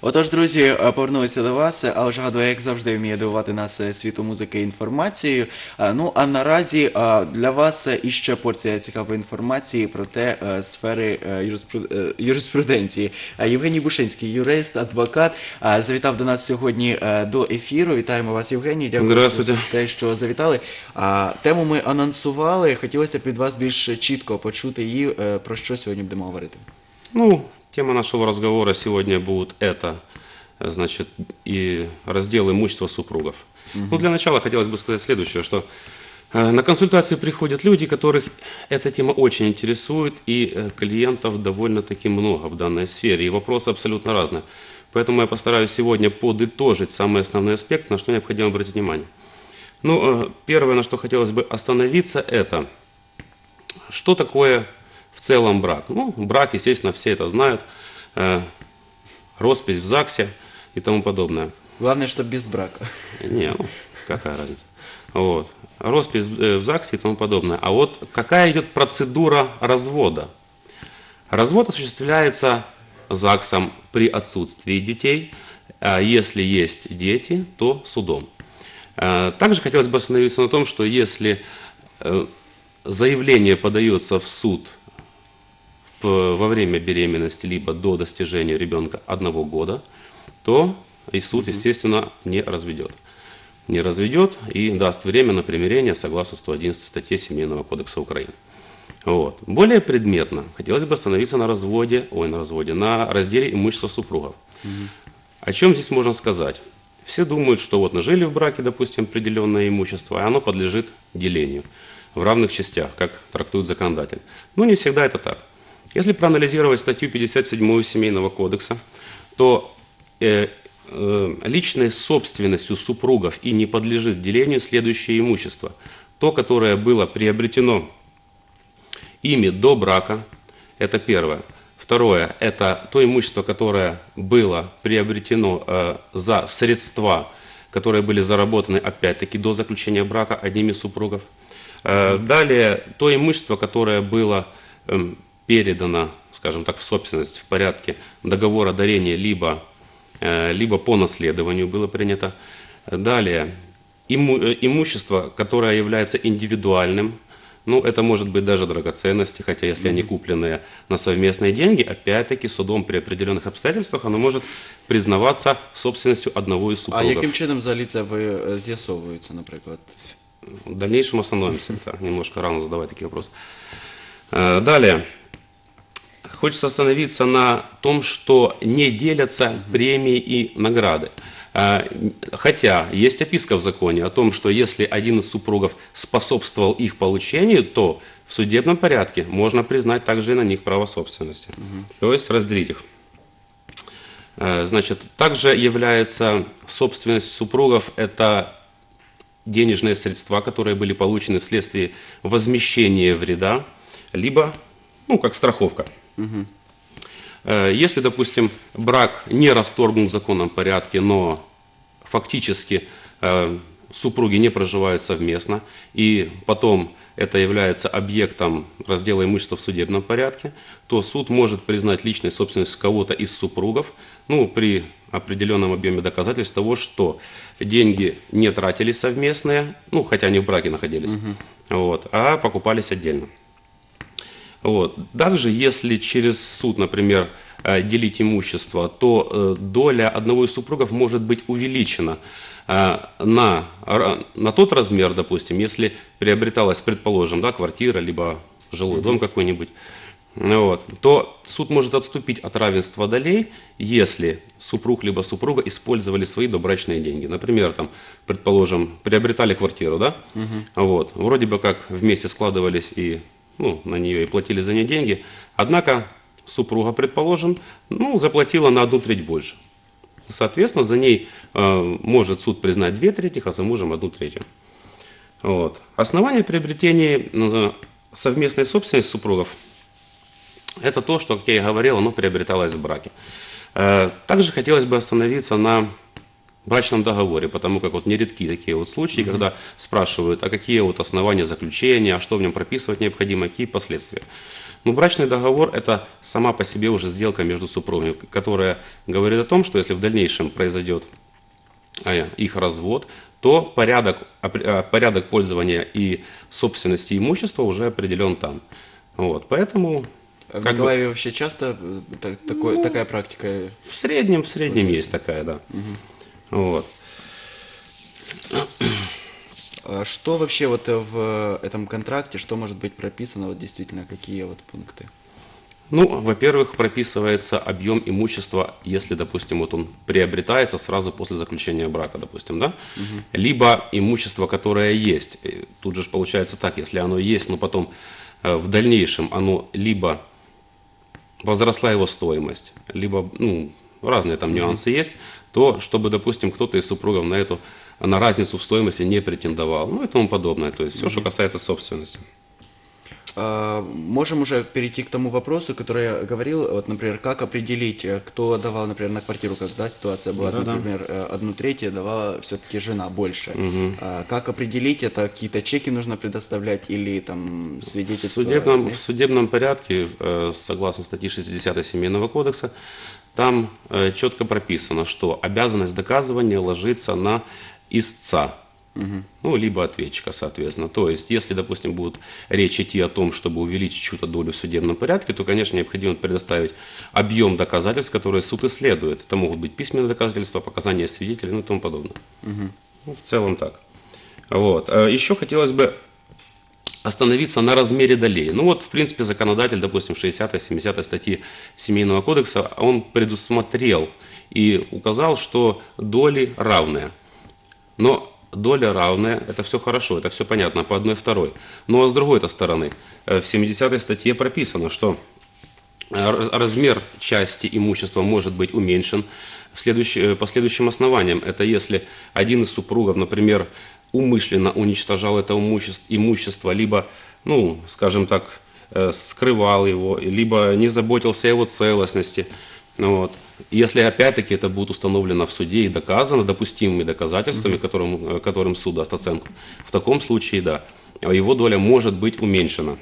Отож, друзі, повернулися до вас. Алла Жагадова, як завжди, вміє дивувати нас світу музики і інформацією. Ну, а наразі для вас іще порція цікавої інформації про те сфери юриспруденції. Євгеній Бушинський, юрист, адвокат, завітав до нас сьогодні до ефіру. Вітаємо вас, Євгеній. Дякую за те, що завітали. Тему ми анонсували. Хотілося б від вас більш чітко почути її, про що сьогодні будемо говорити. Ну, тема нашего разговора сегодня будет значит, и раздел имущества супругов. Ну, для начала хотелось бы сказать следующее, что на консультации приходят люди, которых эта тема очень интересует, и клиентов довольно-таки много в данной сфере, и вопросы абсолютно разные. Поэтому я постараюсь сегодня подытожить самые основные аспекты, на что необходимо обратить внимание. Ну, первое, на что хотелось бы остановиться, это что такое в целом брак. Ну, брак, естественно, все это знают, роспись в ЗАГСе и тому подобное. Главное, что без брака. Не, ну, какая разница. Вот. Роспись в ЗАГСе и тому подобное. А вот какая идет процедура развода? Развод осуществляется ЗАГСом при отсутствии детей, а если есть дети, то судом. Также хотелось бы остановиться на том, что если заявление подается в суд во время беременности, либо до достижения ребенка 1 года, то и суд, естественно, не разведет. Не разведет и даст время на примирение согласно 111 статье Семейного кодекса Украины. Вот. Более предметно хотелось бы остановиться на на разделе имущества супругов. О чем здесь можно сказать? Все думают, что вот нажили в браке, допустим, определенное имущество, и оно подлежит делению в равных частях, как трактует законодатель. Но не всегда это так. Если проанализировать статью 57 Семейного кодекса, то личной собственностью супругов и не подлежит делению следующее имущество. То, которое было приобретено ими до брака, это первое. Второе, это то имущество, которое было приобретено за средства, которые были заработаны, опять-таки, до заключения брака одним из супругов. Далее, то имущество, которое было передано, скажем так, в собственность в порядке договора дарения, либо по наследованию было принято. Далее, имущество, которое является индивидуальным, ну, это может быть даже драгоценности, хотя если они купленные на совместные деньги, опять-таки судом при определенных обстоятельствах оно может признаваться собственностью одного из супругов. А яким чином взагалі це з'ясовується, наприклад? В дальнейшем остановимся. Это немножко рано задавать такие вопросы. Далее. Хочется остановиться на том, что не делятся премии и награды. Хотя есть описка в законе о том, что если один из супругов способствовал их получению, то в судебном порядке можно признать также и на них право собственности. То есть разделить их. Значит, также является собственность супругов – это денежные средства, которые были получены вследствие возмещения вреда, либо, ну, как страховка. Если, допустим, брак не расторгнут в законном порядке, но фактически супруги не проживают совместно, и потом это является объектом раздела имущества в судебном порядке, то суд может признать личной собственностью кого-то из супругов, ну, при определенном объеме доказательств того, что деньги не тратились совместные, ну, хотя они в браке находились, вот, а покупались отдельно. Вот. Также, если через суд, например, делить имущество, то доля одного из супругов может быть увеличена на тот размер, допустим, если приобреталась, предположим, да, квартира, либо жилой дом какой-нибудь, вот, то суд может отступить от равенства долей, если супруг либо супруга использовали свои добрачные деньги. Например, там, предположим, приобретали квартиру, да? Вот, вроде бы как вместе складывались и на нее и платили за нее деньги, однако супруга, предположим, заплатила на 1/3 больше. Соответственно, за ней может суд признать 2/3, а за мужем 1/3. Вот. Основание приобретения совместной собственности супругов – это то, что, как я и говорил, оно приобреталось в браке. Также хотелось бы остановиться на брачном договоре, потому как вот нередки такие вот случаи, когда спрашивают, а какие вот основания заключения, а что в нем прописывать необходимо, какие последствия. Ну, брачный договор – это сама по себе уже сделка между супругами, которая говорит о том, что если в дальнейшем произойдет их развод, то порядок пользования и собственности имущества уже определен там. Вот, поэтому В как бы Николаеве вообще часто такая практика? в среднем есть такая, да. Вот. Что вообще вот в этом контракте, что может быть прописано, вот действительно, какие вот пункты? Ну, во-первых, прописывается объем имущества, если, допустим, вот он приобретается сразу после заключения брака, допустим, да? Либо имущество, которое есть. И тут же ж получается так, если оно есть, но потом в дальнейшем оно либо возросла его стоимость, либо, ну, разные там нюансы есть, то чтобы, допустим, кто-то из супругов на разницу в стоимости не претендовал, ну и тому подобное. То есть все, что касается собственности. Можем уже перейти к тому вопросу, который я говорил, вот, например, как определить, кто давал, например, на квартиру, когда ситуация была, например, 1/3 давала все-таки жена больше. Как определить это? Какие-то чеки нужно предоставлять или там свидетельства? В судебном порядке, согласно статье 60 Семейного кодекса, там четко прописано, что обязанность доказывания ложится на истца, ну, либо ответчика, соответственно. То есть, если, допустим, будет речь идти о том, чтобы увеличить чью-то долю в судебном порядке, то, конечно, необходимо предоставить объем доказательств, которые суд исследует. Это могут быть письменные доказательства, показания свидетелей, ну и тому подобное. Ну, в целом так. Вот. Еще хотелось бы остановиться на размере долей. Ну вот, в принципе, законодатель, допустим, 60-70 статьи Семейного кодекса, он предусмотрел и указал, что доли равные. Но доля равная, это все хорошо, это все понятно, по 1/2. Но с другой стороны, в 70-й статье прописано, что размер части имущества может быть уменьшен по следующим основаниям. Это если один из супругов, например, умышленно уничтожал это имущество, либо, ну, скажем так, скрывал его, либо не заботился о его целостности. Вот. Если опять-таки это будет установлено в суде и доказано допустимыми доказательствами, которым суд даст оценку, в таком случае, да, его доля может быть уменьшена.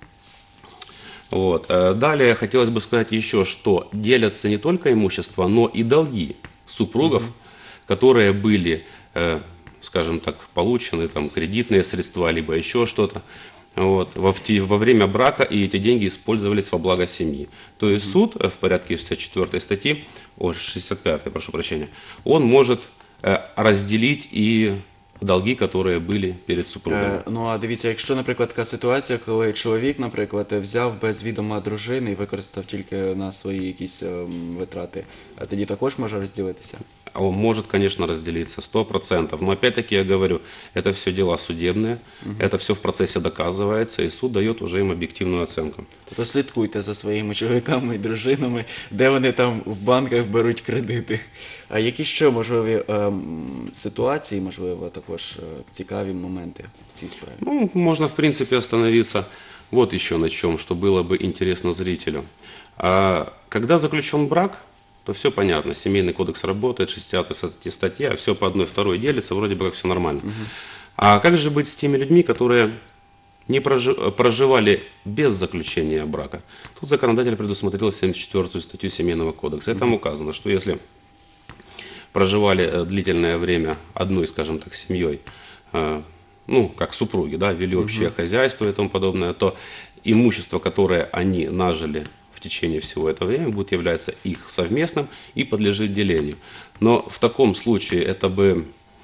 Вот. Далее хотелось бы сказать еще, что делятся не только имущество, но и долги супругов, которые были, скажем так, получены, там, кредитные средства, либо еще что-то, вот, во время брака, и эти деньги использовались во благо семьи. То есть суд в порядке 64 статьи, 65, прошу прощения, он может разделить и долги, которые були перед супругами. Ну, а дивіться, якщо, наприклад, така ситуація, коли чоловік, наприклад, взяв без відома дружини і використав тільки на свої якісь витрати, тоді також може розділитися? Он может, конечно, разделиться 100%. Но опять-таки я говорю, это все дела судебные, это все в процессе доказывается, и суд дает уже им объективную оценку. Тобто слідкуйте за своїми чоловіками і дружинами, де вони там в банках беруть кредити. А які ще можливі ситуації, можливо, також цікаві моменти в цій справі? Ну, можно, в принципе, остановиться вот еще на чем, что было бы интересно зрителю. Когда заключен брак, то все понятно. Семейный кодекс работает, 60 статья, все по 1/2 делится, вроде бы как все нормально. А как же быть с теми людьми, которые не проживали без заключения брака? Тут законодатель предусмотрел 74 статью Семейного кодекса. И там указано, что если проживали длительное время одной, скажем так, семьей, ну, как супруги, да, вели общее хозяйство и тому подобное, то имущество, которое они нажили в течение всего этого времени, будет являться их совместным и подлежит делению. Но в таком случае это бы,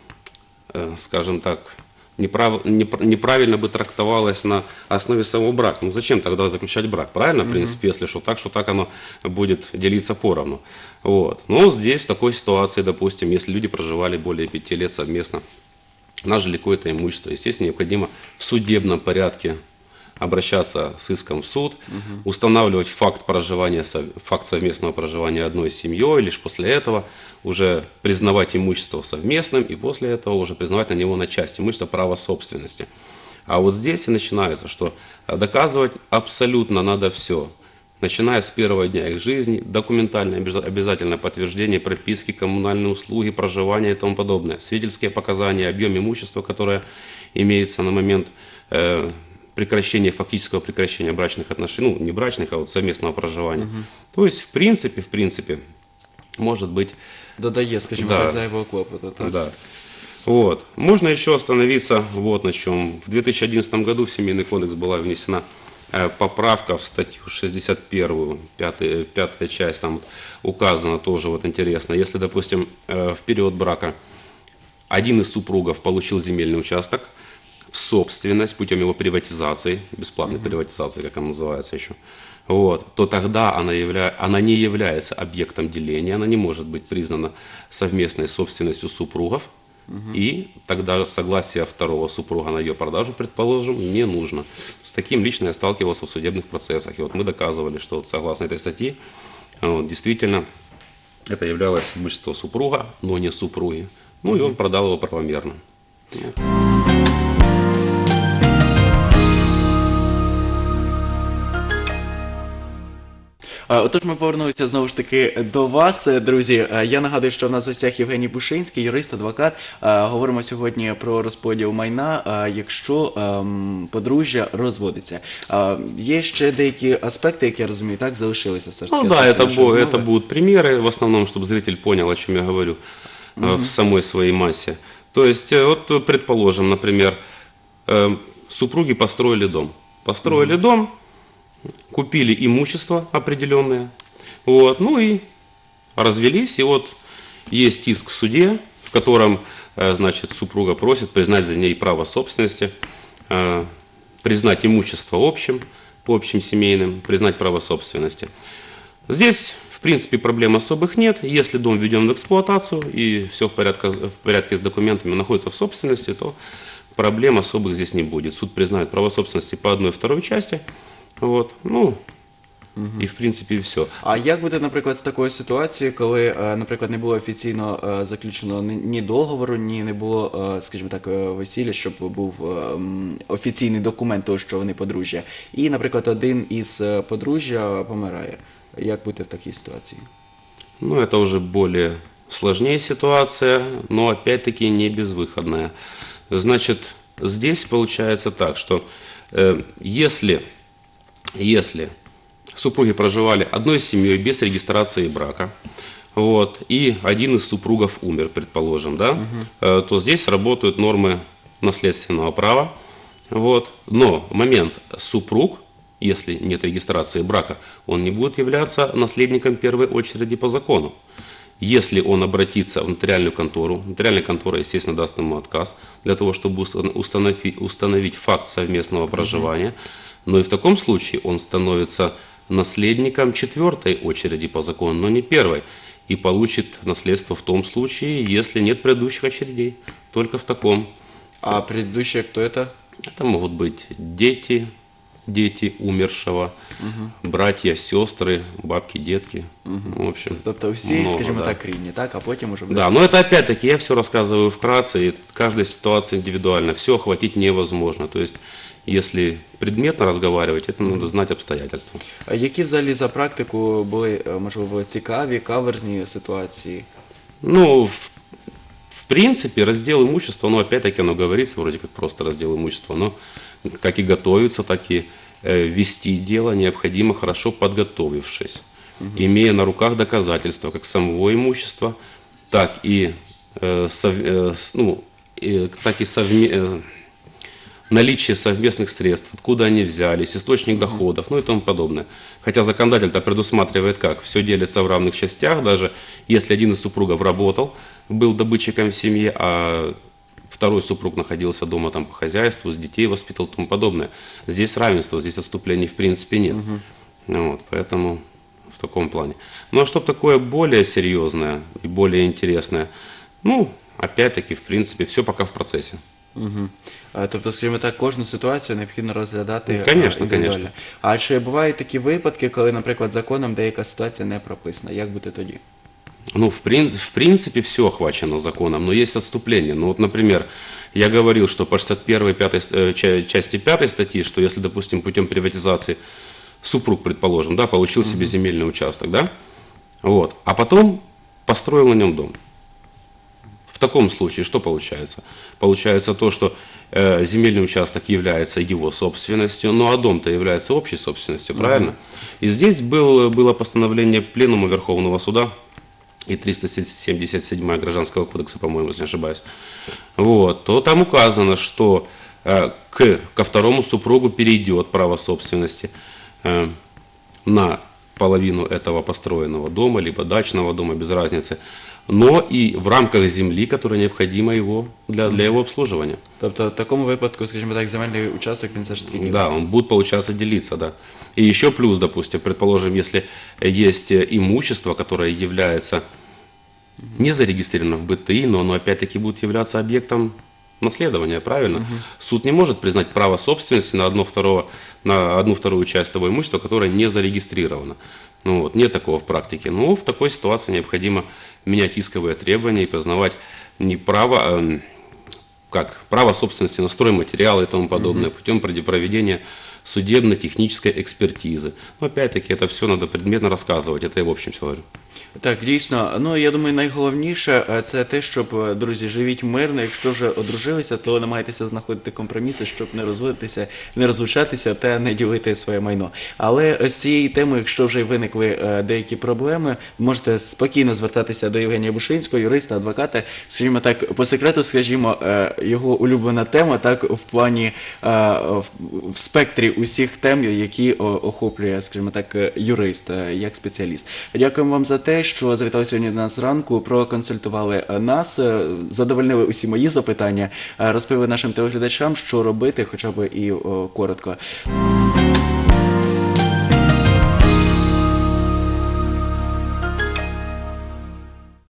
скажем так, неправильно бы трактовалось на основе самого брака. Ну зачем тогда заключать брак? Правильно, в принципе, если что так оно будет делиться поровну. Вот. Но здесь в такой ситуации, допустим, если люди проживали более 5 лет совместно, нажили какое-то имущество, естественно, необходимо в судебном порядке обращаться с иском в суд, устанавливать факт совместного проживания одной семьей, лишь после этого уже признавать имущество совместным, и после этого уже признавать на него на часть имущества право собственности. А вот здесь и начинается, что доказывать абсолютно надо все. начиная с первого дня их жизни, документальное обязательное подтверждение прописки, коммунальные услуги, проживания и тому подобное, свидетельские показания, объем имущества, которое имеется на момент прекращения, фактического прекращения брачных отношений, ну, не брачных, а вот совместного проживания. То есть, в принципе, может быть... Додає, скажімо Да. так, зайвого клопоту. Так? Да. Вот. Можно еще остановиться вот на чем. В 2011 году в Семейный кодекс была внесена поправка в статью 61, пятая часть, там указано тоже вот интересно. Если, допустим, в период брака один из супругов получил земельный участок в собственность путем его приватизации, бесплатной приватизации, как она называется еще, вот, то тогда она не является объектом деления, она не может быть признана совместной собственностью супругов, и тогда согласие второго супруга на ее продажу, предположим, не нужно. С таким лично я сталкивался в судебных процессах. И вот мы доказывали, что вот согласно этой статье, вот, действительно, это являлось имущество супруга, но не супруги. Ну и он продал его правомерно. Отож, ми повернулися знову ж таки до вас, друзі. Я нагадую, що в нас в гостях Євгеній Бушинський, юрист, адвокат. Говоримо сьогодні про розподіл майна, якщо подружжя розводиться. Є ще деякі аспекти, які я розумію, так, залишилися все ж таки. Ну да, это будут примеры, в основном, чтобы зритель понял, о чем я говорю в самой своей массе. То есть, вот предположим, например, супруги построили дом. Построили дом, купили имущество определенное, вот, ну и развелись, и вот есть иск в суде, в котором, значит, супруга просит признать за ней право собственности, признать имущество общим семейным, признать право собственности. Здесь, в принципе, проблем особых нет. Если дом введен в эксплуатацию и все в порядке с документами, находится в собственности, то проблем особых здесь не будет. Суд признает право собственности по одной и второй части. Вот, ну, і в принципі все. А як буде, наприклад, з такою ситуацією, коли, наприклад, не було офіційно заключено ні договору, ні не було, скажімо так, весілля, щоб був офіційний документ того, що вони подружжя, і, наприклад, один із подружжя помирає. Як бути в такій ситуації? Ну, это уже более сложнее ситуация, но опять-таки не безвыходная. Значит, здесь получается так, что если супруги проживали одной семьей без регистрации брака, вот, и один из супругов умер, предположим, да, то здесь работают нормы наследственного права. Вот. Но момент супруг, если нет регистрации брака, он не будет являться наследником первой очереди по закону. Если он обратится в нотариальную контору, нотариальная контора, естественно, даст ему отказ для того, чтобы установить факт совместного проживания. Но и в таком случае он становится наследником четвертой очереди по закону, но не первой. И получит наследство в том случае, если нет предыдущих очередей. Только в таком. А предыдущие кто это? Это могут быть дети умершего, братья, сестры, бабки, детки. В общем, Тобто всі, много, скажімо да. так, рідні, так? А потім уже... Да, но это опять-таки я все рассказываю вкратце, и каждая ситуация индивидуальна, все охватить невозможно. То есть, если предметно разговаривать, это надо знать обстоятельства. А які взагалі за практику були, можливо, цікаві, каверзні ситуації? Ну, в принципе, раздел имущества, ну, опять-таки, оно говорится, вроде как просто раздел имущества, но как и готовиться, так и вести дело необходимо хорошо подготовившись, имея на руках доказательства как самого имущества, так и, наличие совместных средств, откуда они взялись, источник доходов, ну и тому подобное. Хотя законодатель-то предусматривает как? Все делится в равных частях, даже если один из супругов работал, был добытчиком в семье, а второй супруг находился дома там по хозяйству, с детей воспитывал и тому подобное. Здесь равенство, здесь отступлений в принципе нет. Вот, поэтому в таком плане. Ну а что такое более серьезное и более интересное? Ну, опять-таки, в принципе, все пока в процессе. Тобто, скажімо так, кожну ситуацію необхінно розглядати Конечно, індивідуально. конечно. А чи бувають такі випадки, коли, наприклад, законом деяка ситуація не прописана? Як бути тоді? Ну, в принципе, все охвачено законом, но есть отступления. Ну, вот, например, я говорил, что по 61 части 5 статьи, что если, допустим, путем приватизации супруг, предположим, да, получил себе земельный участок, да, вот, а потом построил на нем дом. В таком случае что получается? Получается то, что земельный участок является его собственностью, ну а дом-то является общей собственностью, правильно? И здесь было постановление Пленума Верховного Суда и 377 Гражданского кодекса, по-моему, если не ошибаюсь. Вот, то там указано, что ко второму супругу перейдет право собственности на половину этого построенного дома, либо дачного дома, без разницы, но и в рамках земли, которая необходима его для его обслуживания. Тобто в такому випадку, скажімо так, земельний участок він все ж таки Да, ділиться. он будет, получаться, делиться, да. И еще плюс, допустим, предположим, если есть имущество, которое является не зарегистрировано в БТИ, но оно опять-таки будет являться объектом наследования, правильно? Суд не может признать право собственности на одну вторую часть того имущества, которое не зарегистрировано. Ну, вот, нет такого в практике. Но в такой ситуации необходимо менять исковые требования и признавать не право, как право собственности на стройматериалы и тому подобное путем проведения судебно-технической экспертизы. Но опять-таки это все надо предметно рассказывать, это я в общем все говорю. Так, дійсно. Ну, я думаю, найголовніше це те, щоб, друзі, живіть мирно. Якщо вже одружилися, то намагайтеся знаходити компроміси, щоб не розводитися, не розлучатися та не ділити своє майно. Але з цієї теми, якщо вже виникли деякі проблеми, можете спокійно звертатися до Євгенія Бушинського, юриста, адвоката. Скажімо так, по секрету, скажімо, його улюблена тема, так, в плані, в спектрі усіх тем, які охоплює, скажімо так, юрист, як спеціаліст. Дякуємо вам за те, що завітали сьогодні до нас зранку, проконсультували нас, задовольнили усі мої запитання, розповіли нашим телеглядачам, що робити, хоча б і коротко.